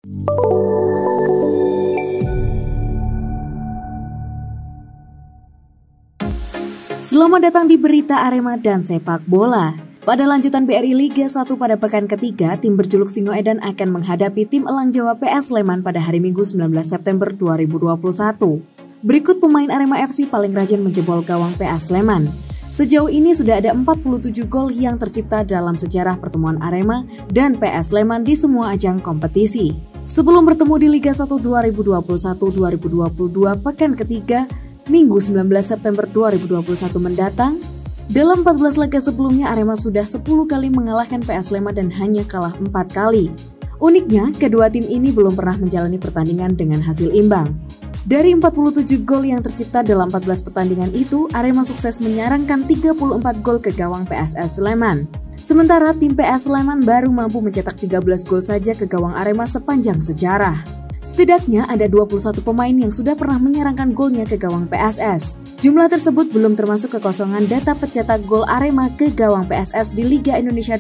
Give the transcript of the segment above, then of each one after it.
Selamat datang di Berita Arema dan Sepak Bola. Pada lanjutan BRI Liga 1 pada pekan ketiga, tim berjuluk Singoedan akan menghadapi tim Elang Jawa PS Sleman pada hari Minggu 19 September 2021. Berikut pemain Arema FC paling rajin menjebol gawang PS Sleman. Sejauh ini sudah ada 47 gol yang tercipta dalam sejarah pertemuan Arema dan PS Sleman di semua ajang kompetisi. Sebelum bertemu di Liga 1 2021-2022 pekan ketiga, Minggu 19 September 2021 mendatang, dalam 14 laga sebelumnya Arema sudah 10 kali mengalahkan PS Sleman dan hanya kalah 4 kali. Uniknya, kedua tim ini belum pernah menjalani pertandingan dengan hasil imbang. Dari 47 gol yang tercipta dalam 14 pertandingan itu, Arema sukses menyarangkan 34 gol ke gawang PSS Sleman. Sementara tim PS Sleman baru mampu mencetak 13 gol saja ke gawang Arema sepanjang sejarah. Setidaknya ada 21 pemain yang sudah pernah menyerangkan golnya ke gawang PSS. Jumlah tersebut belum termasuk kekosongan data pencetak gol Arema ke gawang PSS di Liga Indonesia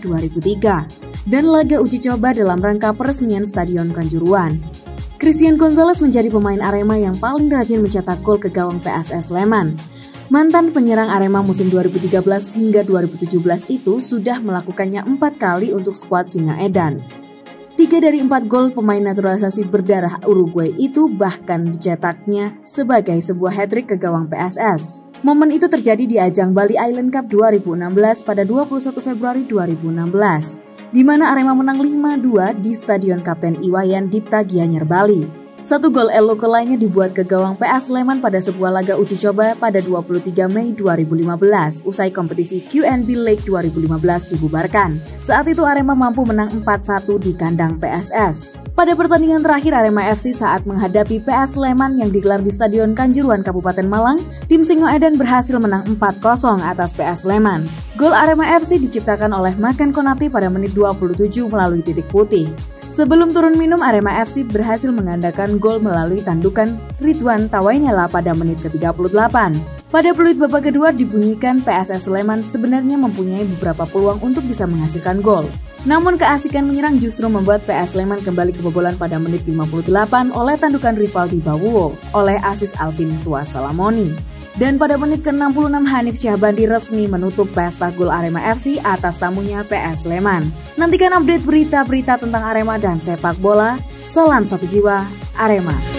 2003 dan laga uji coba dalam rangka peresmian Stadion Kanjuruhan. Christian Gonzalez menjadi pemain Arema yang paling rajin mencetak gol ke gawang PSS Sleman. Mantan penyerang Arema musim 2013 hingga 2017 itu sudah melakukannya 4 kali untuk skuad Singoedan. 3 dari 4 gol pemain naturalisasi berdarah Uruguay itu bahkan dicetaknya sebagai sebuah hat-trick ke gawang PSS. Momen itu terjadi di ajang Bali Island Cup 2016 pada 21 Februari 2016, di mana Arema menang 5-2 di Stadion Kapten Iwayan Dipta Gianyar, Bali. 1 gol eloko lainnya dibuat ke gawang PS Sleman pada sebuah laga uji coba pada 23 Mei 2015 usai kompetisi QNB League 2015 dibubarkan. Saat itu Arema mampu menang 4-1 di kandang PSS. Pada pertandingan terakhir Arema FC saat menghadapi PS Sleman yang digelar di Stadion Kanjuruhan Kabupaten Malang, tim Singoedan berhasil menang 4-0 atas PS Sleman. Gol Arema FC diciptakan oleh Makan Konate pada menit 27 melalui titik putih. Sebelum turun minum, Arema FC berhasil menggandakan gol melalui tandukan Ridwan Tawainela pada menit ke-38. Pada peluit babak kedua dibunyikan PSS Sleman sebenarnya mempunyai beberapa peluang untuk bisa menghasilkan gol. Namun keasikan menyerang justru membuat PS Sleman kembali kebobolan pada menit 58 oleh tandukan Rivaldi Bawuo oleh asis Alvin Tua Salamoni. Dan pada menit ke-66 Hanif Syahbandi resmi menutup pesta gol Arema FC atas tamunya PS Sleman. Nantikan update berita-berita tentang Arema dan sepak bola. Salam satu jiwa, Arema.